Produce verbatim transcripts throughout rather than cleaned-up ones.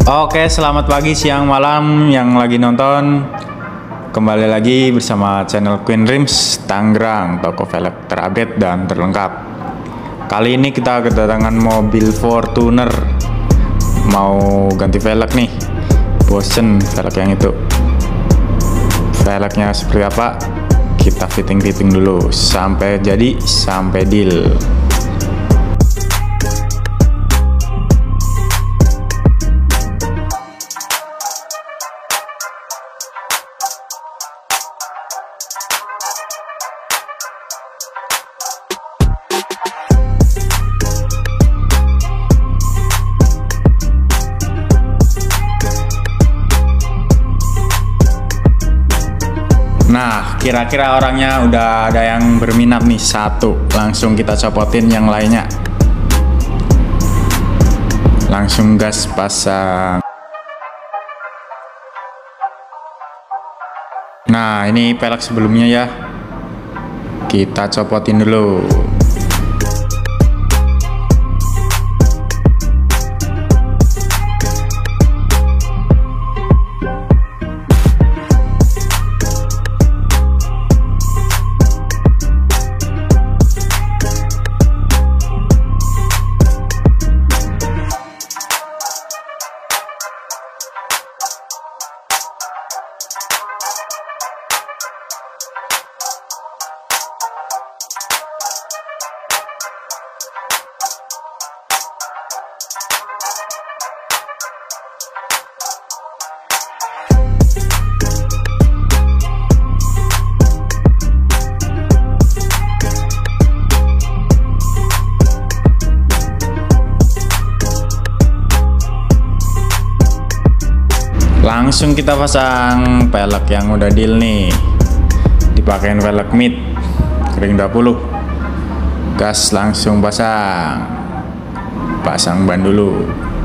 Oke, selamat pagi, siang, malam yang lagi nonton. Kembali lagi bersama channel Queen Rims Tangerang, toko velg terupdate dan terlengkap. Kali ini kita kedatangan mobil Fortuner. Mau ganti velg nih. Bosen velg yang itu. Velgnya seperti apa? Kita fitting-fitting dulu sampai jadi, sampai deal. Nah, kira-kira orangnya udah ada yang berminat nih, satu. Langsung kita copotin yang lainnya. Langsung gas pasang. Nah, ini velg sebelumnya ya. Kita copotin dulu. Langsung kita pasang velg yang udah deal nih. Dipakein velg mid kering dua puluh. Gas langsung pasang. Pasang ban dulu.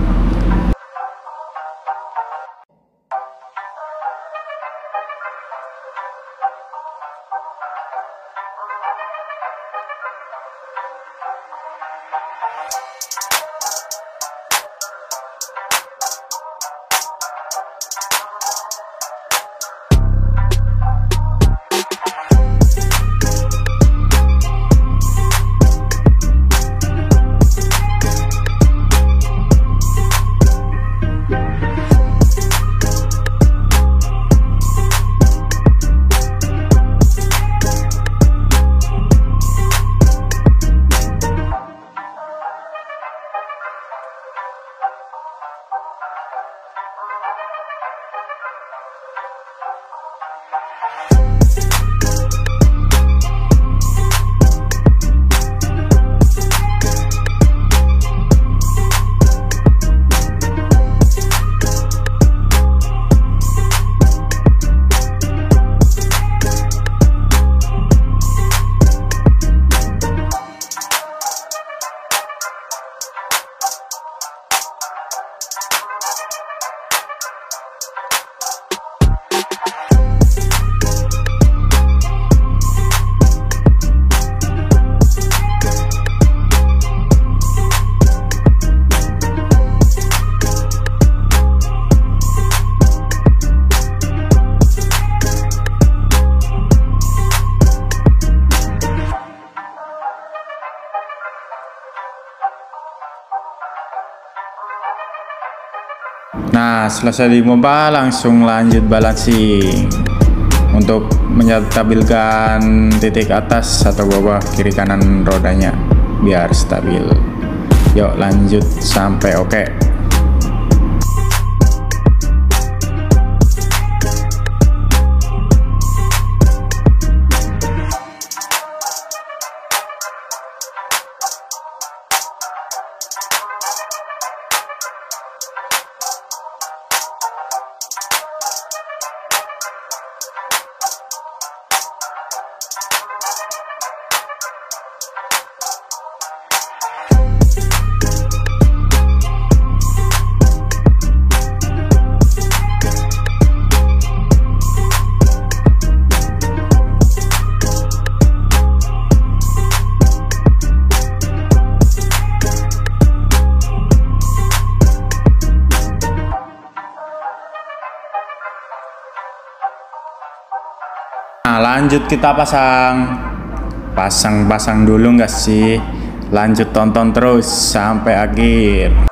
Nah, selesai dipompa langsung lanjut balancing untuk menstabilkan titik atas atau bawah kiri kanan rodanya biar stabil. Yuk lanjut sampai oke. lanjut kita pasang pasang-pasang dulu nggak sih? Lanjut tonton terus sampai akhir.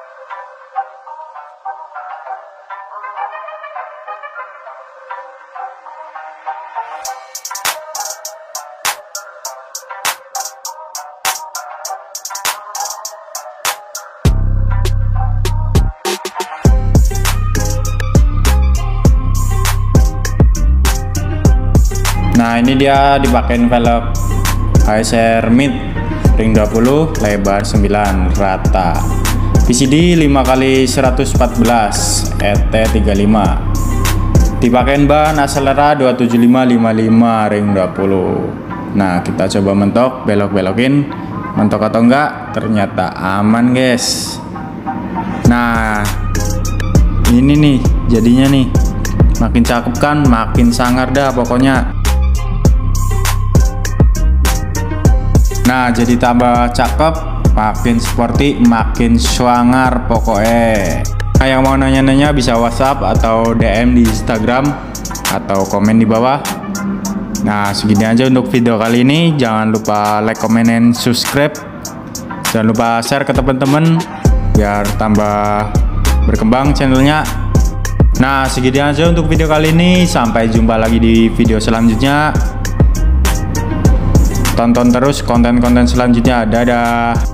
Nah, ini dia dipakein velg H S R mid ring dua puluh, lebar sembilan, rata. V C D lima kali seratus empat belas, E T tiga puluh lima. Dipakein ban Acelera dua tujuh lima lima lima ring dua puluh. Nah, kita coba mentok, belok-belokin, mentok atau enggak? Ternyata aman, guys. Nah, ini nih jadinya nih. Makin cakep kan, makin sangar dah pokoknya. Nah, jadi tambah cakep, makin sporty, makin swanger pokoknya. Nah, yang mau nanya-nanya bisa WhatsApp atau D M di Instagram atau komen di bawah. Nah, segini aja untuk video kali ini. Jangan lupa like, comment, dan subscribe. Jangan lupa share ke teman-teman biar tambah berkembang channelnya. Nah, segini aja untuk video kali ini. Sampai jumpa lagi di video selanjutnya. Tonton terus konten-konten selanjutnya. Dadah.